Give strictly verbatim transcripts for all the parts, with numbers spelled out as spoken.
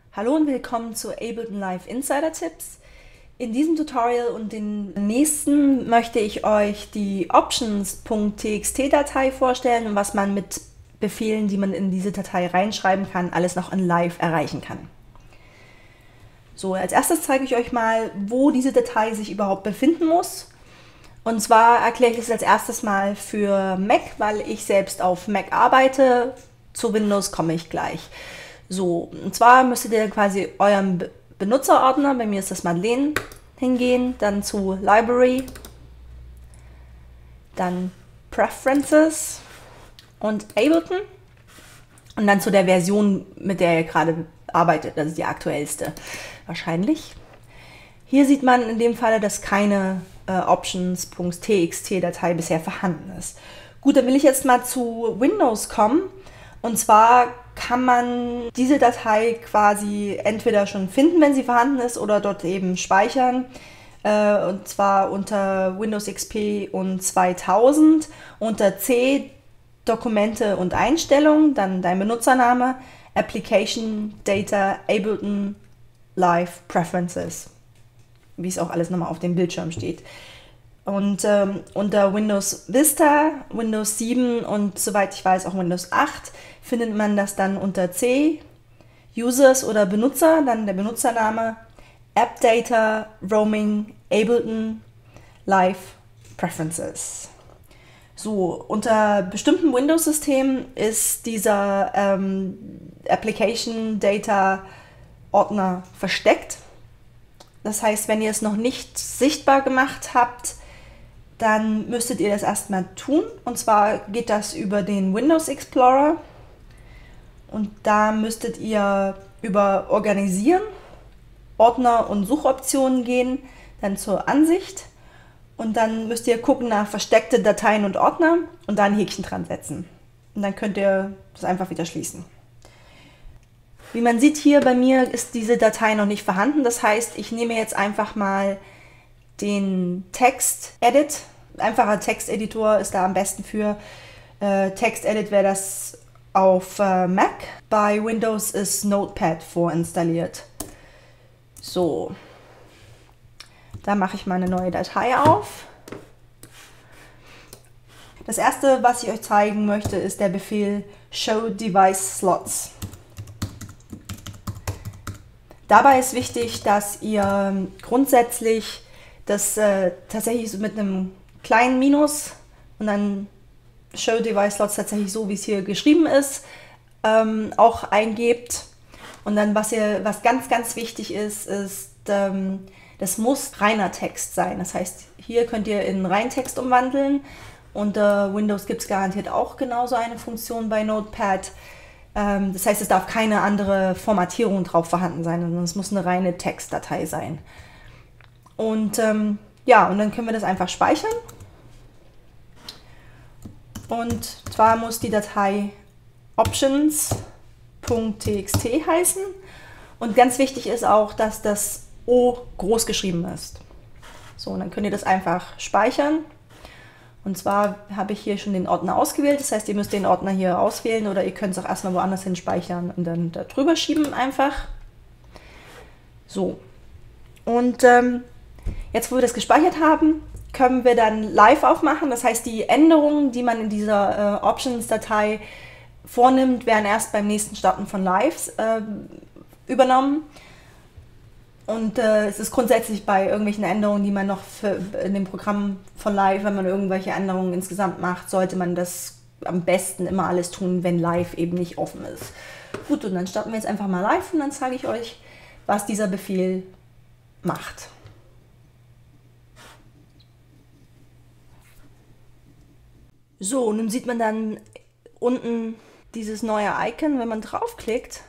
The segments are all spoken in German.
Hallo und willkommen zu Ableton Live Insider Tipps. In diesem Tutorial und den nächsten möchte ich euch die options.txt-Datei vorstellen und was man mit Befehlen, die man in diese Datei reinschreiben kann, alles noch in Live erreichen kann. So, als erstes zeige ich euch mal, wo diese Datei sich überhaupt befinden muss. Und zwar erkläre ich es als erstes mal für Mac, weil ich selbst auf Mac arbeite. Zu Windows komme ich gleich. So, und zwar müsstet ihr quasi euren Benutzerordner, bei mir ist das Madeleine, hingehen, dann zu Library, dann Preferences und Ableton und dann zu der Version, mit der ihr gerade arbeitet, das ist die aktuellste wahrscheinlich. Hier sieht man in dem Fall, dass keine äh, options.txt-Datei bisher vorhanden ist. Gut, dann will ich jetzt mal zu Windows kommen. Und zwar kann man diese Datei quasi entweder schon finden, wenn sie vorhanden ist, oder dort eben speichern. Äh, und zwar unter Windows X P und zweitausend unter C, Dokumente und Einstellungen, dann dein Benutzername, Application, Data, Ableton, Live, Preferences. Wie es auch alles nochmal auf dem Bildschirm steht. Und ähm, unter Windows Vista, Windows sieben und soweit ich weiß auch Windows acht findet man das dann unter C, Users oder Benutzer, dann der Benutzername, App Data, Roaming, Ableton, Live, Preferences. So, unter bestimmten Windows-Systemen ist dieser ähm, Application Data Ordner versteckt. Das heißt, wenn ihr es noch nicht sichtbar gemacht habt, dann müsstet ihr das erstmal tun. Und zwar geht das über den Windows Explorer. Und da müsstet ihr über Organisieren, Ordner und Suchoptionen gehen, dann zur Ansicht. Und dann müsst ihr gucken nach versteckte Dateien und Ordner und da ein Häkchen dran setzen. Und dann könnt ihr das einfach wieder schließen. Wie man sieht hier bei mir ist diese Datei noch nicht vorhanden. Das heißt, ich nehme jetzt einfach mal den Text-Edit. Einfacher Texteditor ist da am besten für. Äh, Text-Edit wäre das auf äh, Mac. Bei Windows ist Notepad vorinstalliert. So, da mache ich mal eine neue Datei auf. Das erste, was ich euch zeigen möchte, ist der Befehl Show Device Slots. Dabei ist wichtig, dass ihr grundsätzlich das äh, tatsächlich mit einem kleinen Minus und dann Show Device Slots tatsächlich so, wie es hier geschrieben ist, ähm, auch eingebt. Und dann, was, ihr, was ganz, ganz wichtig ist, ist, ähm, das muss reiner Text sein. Das heißt, hier könnt ihr in Reintext umwandeln. Unter Windows gibt es garantiert auch genauso eine Funktion bei Notepad. Das heißt, es darf keine andere Formatierung drauf vorhanden sein, sondern es muss eine reine Textdatei sein. Und ähm, ja, und dann können wir das einfach speichern. Und zwar muss die Datei options.txt heißen. Und ganz wichtig ist auch, dass das O groß geschrieben ist. So, und dann könnt ihr das einfach speichern. Und zwar habe ich hier schon den Ordner ausgewählt, das heißt, ihr müsst den Ordner hier auswählen oder ihr könnt es auch erstmal woanders hin speichern und dann da drüber schieben einfach. So, und ähm, jetzt, wo wir das gespeichert haben, können wir dann live aufmachen. Das heißt, die Änderungen, die man in dieser äh, Options-Datei vornimmt, werden erst beim nächsten Starten von Lives äh, übernommen. Und äh, es ist grundsätzlich bei irgendwelchen Änderungen, die man noch für, in dem Programm von Live, wenn man irgendwelche Änderungen insgesamt macht, sollte man das am besten immer alles tun, wenn Live eben nicht offen ist. Gut, und dann starten wir jetzt einfach mal Live und dann zeige ich euch, was dieser Befehl macht. So, nun sieht man dann unten dieses neue Icon, wenn man draufklickt.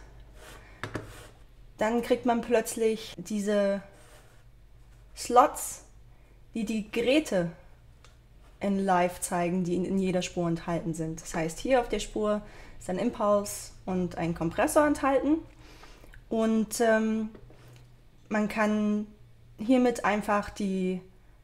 Dann kriegt man plötzlich diese Slots, die die Geräte in Live zeigen, die in jeder Spur enthalten sind. Das heißt, hier auf der Spur ist ein Impulse und ein Kompressor enthalten. Und ähm, man kann hiermit einfach die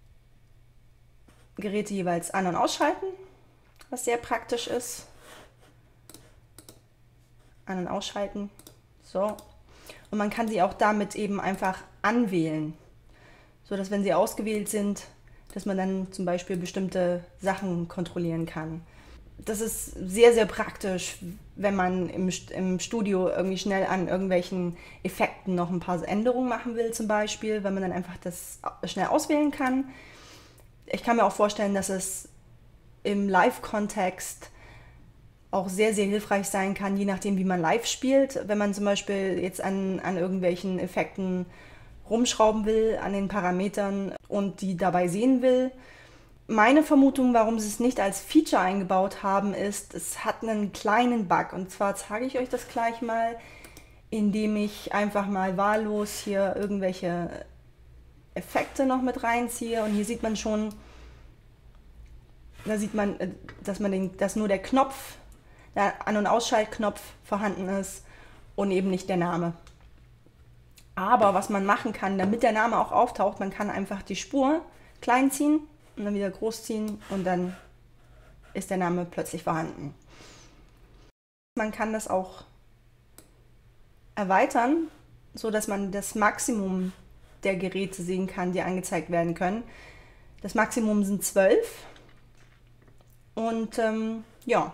Geräte jeweils an- und ausschalten, was sehr praktisch ist. An- und ausschalten. So. Und man kann sie auch damit eben einfach anwählen, sodass, wenn sie ausgewählt sind, dass man dann zum Beispiel bestimmte Sachen kontrollieren kann. Das ist sehr, sehr praktisch, wenn man im, im Studio irgendwie schnell an irgendwelchen Effekten noch ein paar Änderungen machen will, zum Beispiel, wenn man dann einfach das schnell auswählen kann. Ich kann mir auch vorstellen, dass es im Live-Kontext auch sehr, sehr hilfreich sein kann, je nachdem, wie man live spielt. Wenn man zum Beispiel jetzt an, an irgendwelchen Effekten rumschrauben will, an den Parametern und die dabei sehen will. Meine Vermutung, warum sie es nicht als Feature eingebaut haben, ist, es hat einen kleinen Bug. Und zwar zeige ich euch das gleich mal, indem ich einfach mal wahllos hier irgendwelche Effekte noch mit reinziehe. Und hier sieht man schon, da sieht man, dass, man den, dass nur der Knopf, der An- und Ausschaltknopf vorhanden ist und eben nicht der Name. Aber was man machen kann, damit der Name auch auftaucht, man kann einfach die Spur klein ziehen und dann wieder groß ziehen und dann ist der Name plötzlich vorhanden. Man kann das auch erweitern, so dass man das Maximum der Geräte sehen kann, die angezeigt werden können. Das Maximum sind zwölf. Und ähm, ja,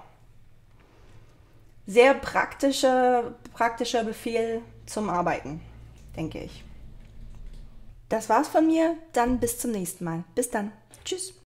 sehr praktischer, praktischer Befehl zum Arbeiten, denke ich. Das war's von mir, dann bis zum nächsten Mal. Bis dann. Tschüss.